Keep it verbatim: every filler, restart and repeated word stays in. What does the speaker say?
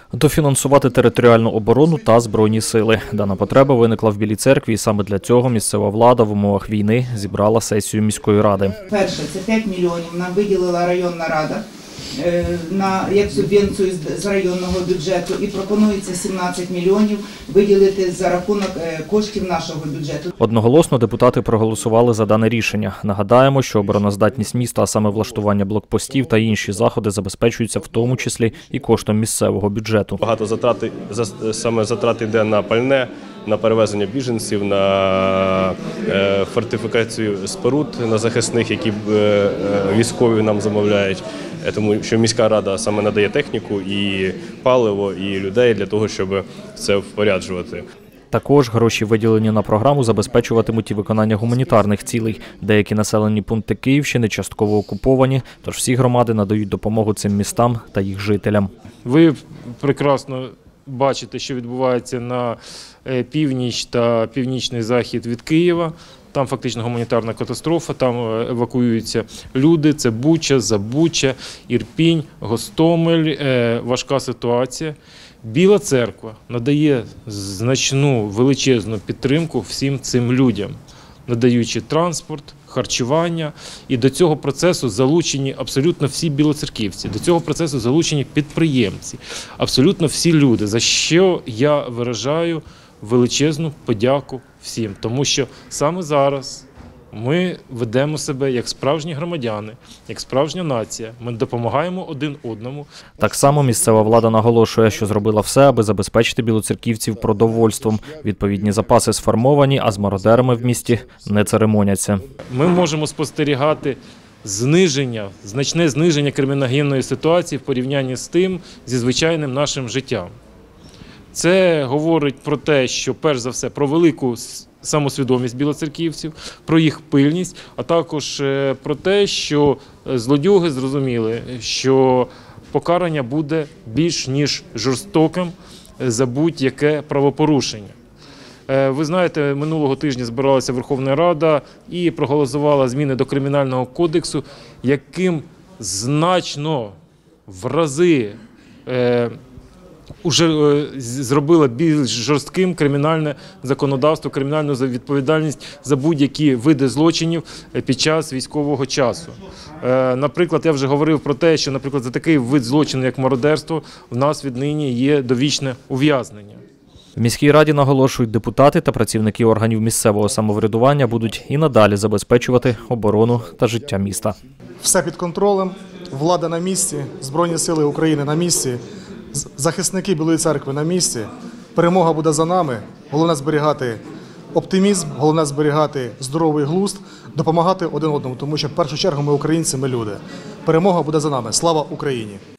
Дофінансувати територіальну оборону та Збройні сили. Дана потреба виникла в Білій Церкві, і саме для цього місцева влада в умовах війни зібрала сесію міської ради. Перше, це п'ять мільйонів нам виділила районна рада на як субвенцію з районного бюджету, і пропонується сімнадцять мільйонів виділити за рахунок коштів нашого бюджету. Одноголосно депутати проголосували за дане рішення. Нагадаємо, що обороноздатність міста, а саме влаштування блокпостів та інші заходи забезпечуються в тому числі і коштом місцевого бюджету. Багато затрат, саме затрат йде на пальне, на перевезення біженців, на фортифікацію споруд, на захисних, які військові нам замовляють. Тому що міська рада саме надає техніку і паливо, і людей для того, щоб це впоряджувати. Також гроші, виділені на програму, забезпечуватимуть і виконання гуманітарних цілей. Деякі населені пункти Київщини частково окуповані, тож всі громади надають допомогу цим містам та їх жителям. Ви прекрасно бачите, що відбувається на північ та північний захід від Києва. Там фактично гуманітарна катастрофа, там евакуюються люди, це Буча, Забуча, Ірпінь, Гостомель, важка ситуація. Біла Церква надає значну, величезну підтримку всім цим людям, надаючи транспорт, харчування. І до цього процесу залучені абсолютно всі білоцерківці, до цього процесу залучені підприємці, абсолютно всі люди, за що я виражаю величезну подяку всім, тому що саме зараз ми ведемо себе як справжні громадяни, як справжня нація. Ми допомагаємо один одному. Так само місцева влада наголошує, що зробила все, аби забезпечити білоцерківців продовольством. Відповідні запаси сформовані, а з мародерами в місті не церемоняться. Ми можемо спостерігати зниження, значне зниження криміногенної ситуації в порівнянні з тим, зі звичайним нашим життям. Це говорить про те, що перш за все про велику самосвідомість білоцерківців, про їх пильність, а також про те, що злодюги зрозуміли, що покарання буде більш ніж жорстоким за будь-яке правопорушення. Ви знаєте, минулого тижня збиралася Верховна Рада і проголосувала зміни до Кримінального кодексу, яким значно в рази уже зробила більш жорстким кримінальне законодавство, кримінальну відповідальність за будь-які види злочинів під час військового часу. Наприклад, я вже говорив про те, що, наприклад, за такий вид злочину, як мародерство, в нас віднині є довічне ув'язнення. В міській раді наголошують, депутати та працівники органів місцевого самоврядування будуть і надалі забезпечувати оборону та життя міста. Все під контролем, влада на місці, Збройні сили України на місці, захисники Білої Церкви на місці. Перемога буде за нами. Головне зберігати оптимізм, головне зберігати здоровий глузд, допомагати один одному, тому що в першу чергу ми українці, ми люди. Перемога буде за нами. Слава Україні!